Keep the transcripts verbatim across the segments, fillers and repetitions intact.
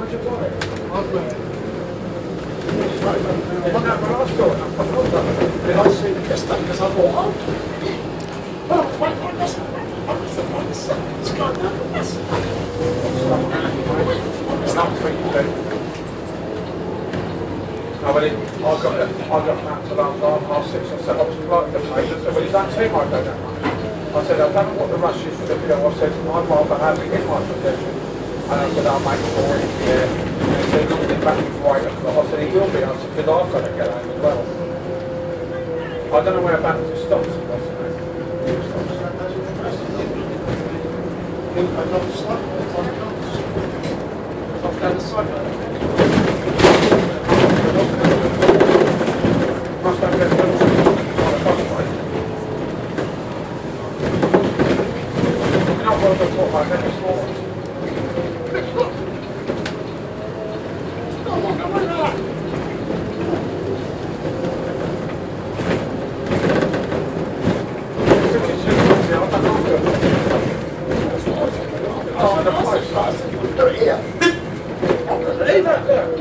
much you want it? I've got it. Well, no, but I saw it. Then I see the yesterday because I thought, oh, well, wait, wait, that's it's got that. It's not twenty-two. No, but it, I got it. I got that to about half six or seven. I was like the place. I said, well, is that too much? I don't know. I said, I don't know what the rush is for the film. I said, I'd rather have it in my possession. And I said, I'll make sure it's here. And he said, look, the battery's right up. I said, it will be. I said, because I've got to get home as well. I don't know where battery stops. I said, I'm not slow. Off down the side. Must have been on the busway. You're not well to talk about that this morning. Come on, come on, come on. Oh, the post guys. They're here. Leave that there.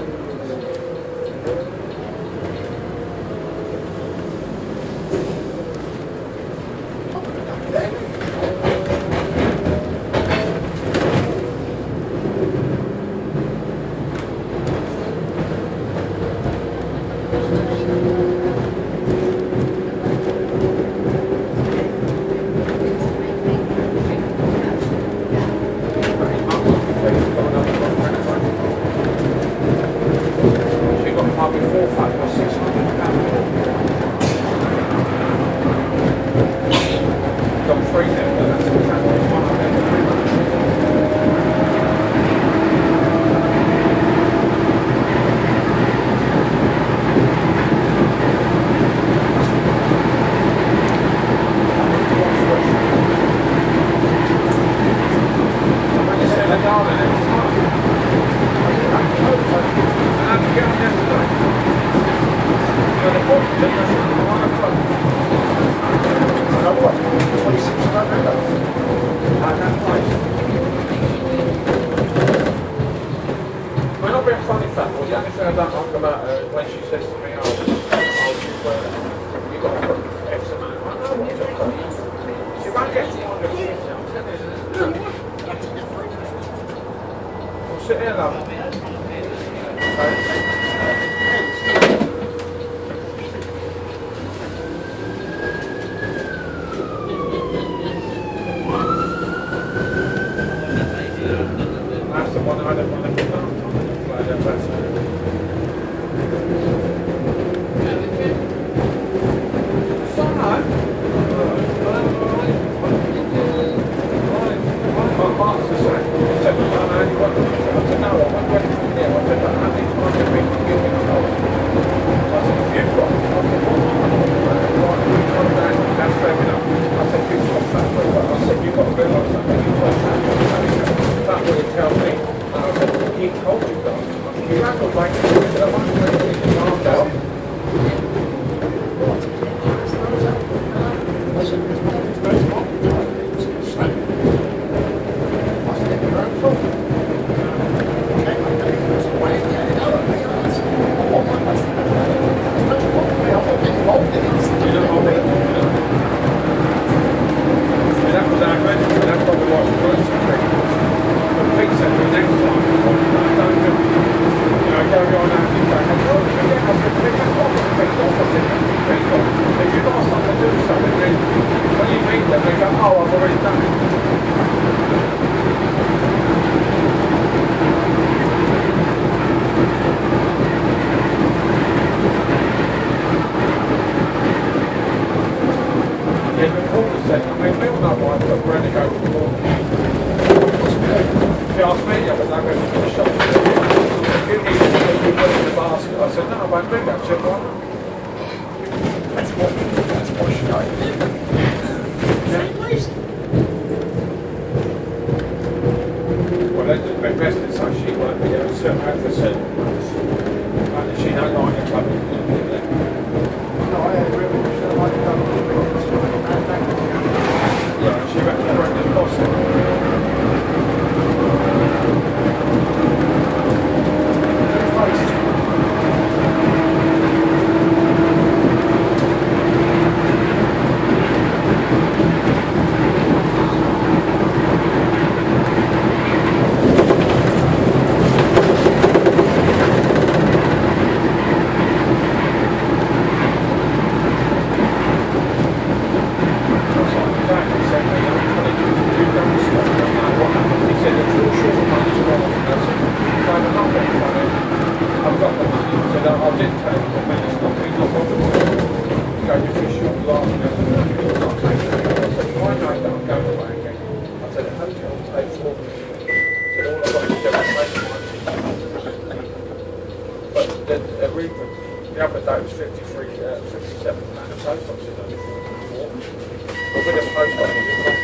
The other day it was fifty-three, uh, fifty-seven pounds a post office. But with the post office,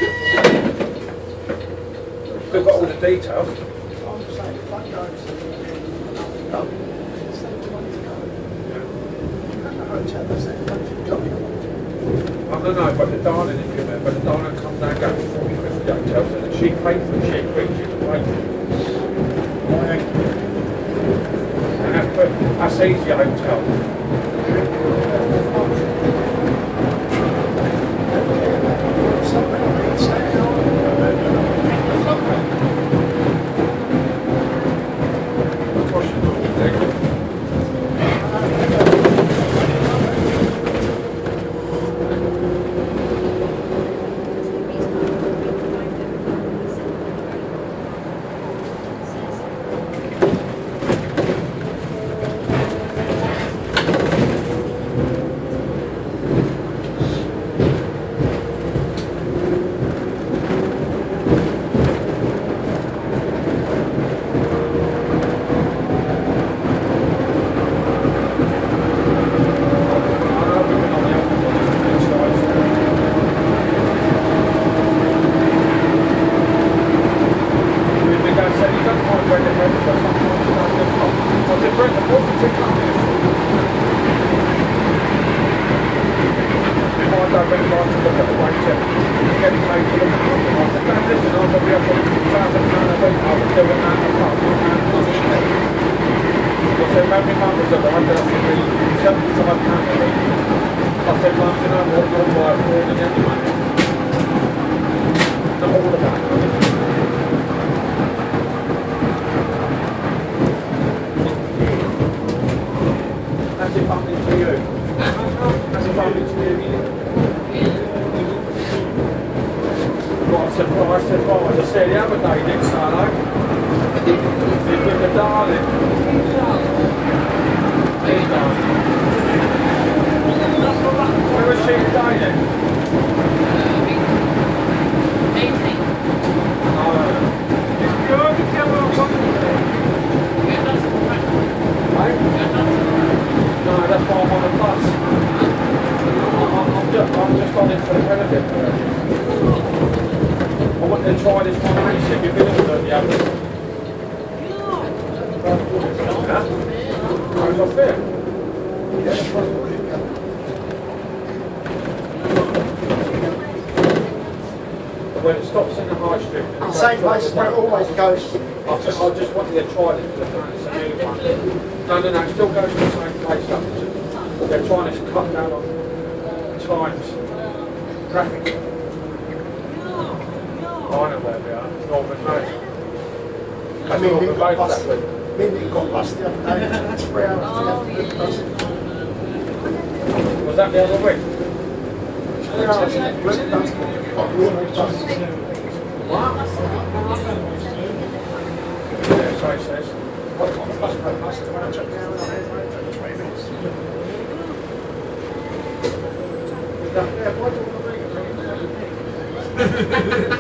we've got all the details. I'm saying, if I go to the hotel, that's that country job. I don't know, but the darling, if you remember, the darling comes down and goes forty quid for the hotel, so that she paid for it, she agreed she would pay for it. And that's, that's easy, a hotel. When it stops in the high street, the same place where it always goes. I just, I just wanted to try this for the time. It's a new one. No, no, no, it still goes to the same place. Up. They're trying to cut down on times, traffic. I know where we are. Northern Road. I mean, we got bus. I mean, we got bus the other day. That's three hours to get the bus. Was that the other week? Three hours to get the Dunstable. What? Yeah, so it says. What time the bus broke bus when I took down on the road for twenty minutes. Yeah, why do you want to bring it?